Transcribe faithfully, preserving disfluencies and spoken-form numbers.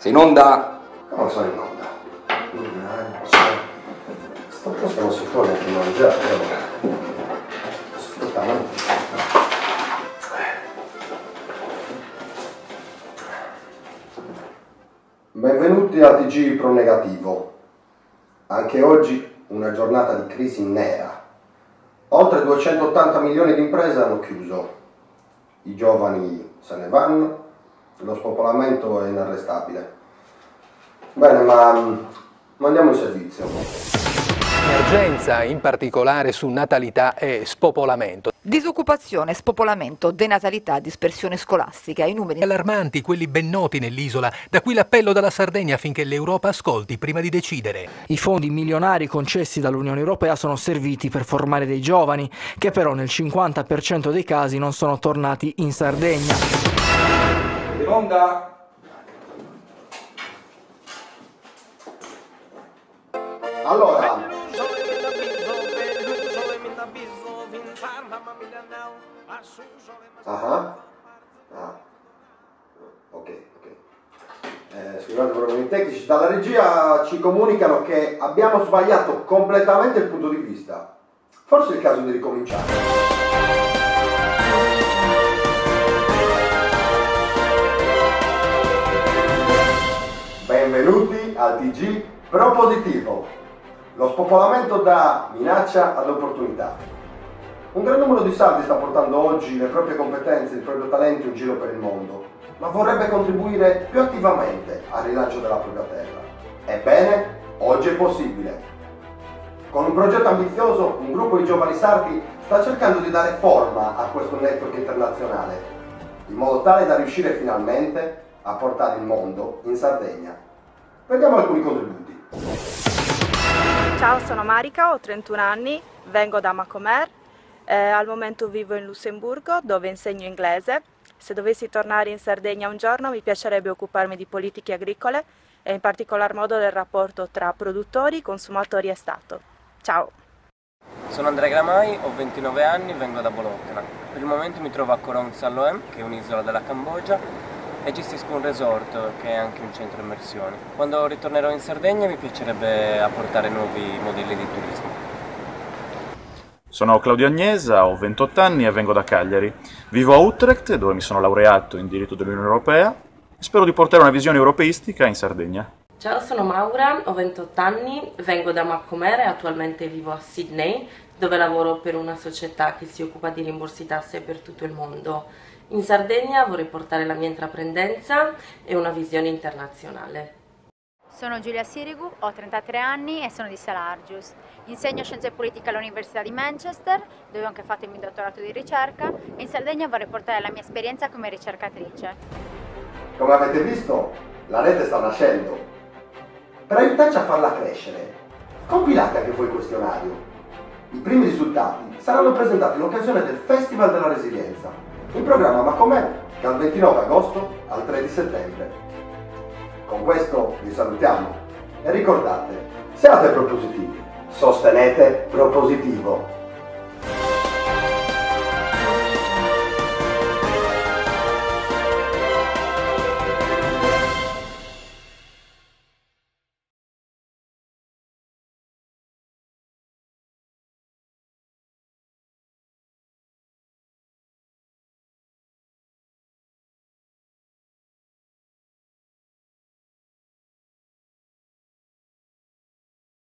Sei in onda? Come sono in onda? Mannaggia. Sto posto non si può neanche mangiare. Aspetta, no? Benvenuti a T G Pro Negativo. Anche oggi una giornata di crisi nera. Oltre duecentottanta milioni di imprese hanno chiuso. I giovani se ne vanno. Lo spopolamento è inarrestabile. Bene, ma mandiamo il servizio. Emergenza, in particolare su natalità e spopolamento. Disoccupazione, spopolamento, denatalità, dispersione scolastica, i numeri Allarmanti, quelli ben noti nell'isola, da qui l'appello dalla Sardegna affinché l'Europa ascolti prima di decidere. I fondi milionari concessi dall'Unione Europea sono serviti per formare dei giovani, che però nel cinquanta per cento dei casi non sono tornati in Sardegna. In onda? Allora, ah, ah. ok, ok. Eh, scusate problemi tecnici, dalla regia ci comunicano che abbiamo sbagliato completamente il punto di vista. Forse è il caso di ricominciare. Benvenuti al T G Propositivo. Lo spopolamento da minaccia ad opportunità. Un gran numero di sardi sta portando oggi le proprie competenze, il proprio talento in giro per il mondo, ma vorrebbe contribuire più attivamente al rilancio della propria terra. Ebbene, oggi è possibile. Con un progetto ambizioso, un gruppo di giovani sardi sta cercando di dare forma a questo network internazionale, in modo tale da riuscire finalmente a portare il mondo in Sardegna. Vediamo alcuni contributi. Ciao, sono Marica, ho trentuno anni, vengo da Macomer, eh, al momento vivo in Lussemburgo dove insegno inglese. Se dovessi tornare in Sardegna un giorno mi piacerebbe occuparmi di politiche agricole e in particolar modo del rapporto tra produttori, consumatori e Stato. Ciao! Sono Andrea Gramai, ho ventinove anni, vengo da Bologna. Per il momento mi trovo a Koh Rong Saloem, che è un'isola della Cambogia, e gestisco un resort che è anche un centro immersioni. Quando ritornerò in Sardegna mi piacerebbe apportare nuovi modelli di turismo. Sono Claudio Agnesa, ho ventotto anni e vengo da Cagliari. Vivo a Utrecht, dove mi sono laureato in diritto dell'Unione Europea, e spero di portare una visione europeistica in Sardegna. Ciao, sono Maura, ho ventotto anni, vengo da Macomer e attualmente vivo a Sydney, dove lavoro per una società che si occupa di rimborsi tasse per tutto il mondo. In Sardegna vorrei portare la mia intraprendenza e una visione internazionale. Sono Giulia Sirigu, ho trentatré anni e sono di Salargius. Insegno scienze politiche all'Università di Manchester, dove ho anche fatto il mio dottorato di ricerca, e in Sardegna vorrei portare la mia esperienza come ricercatrice. Come avete visto, la rete sta nascendo. Per aiutarci a farla crescere, compilate anche voi il questionario. I primi risultati saranno presentati in occasione del Festival della Resilienza, in programma Macomer, dal ventinove agosto al tre di settembre. Con questo vi salutiamo e ricordate, siate propositivi, sostenete Propositivo.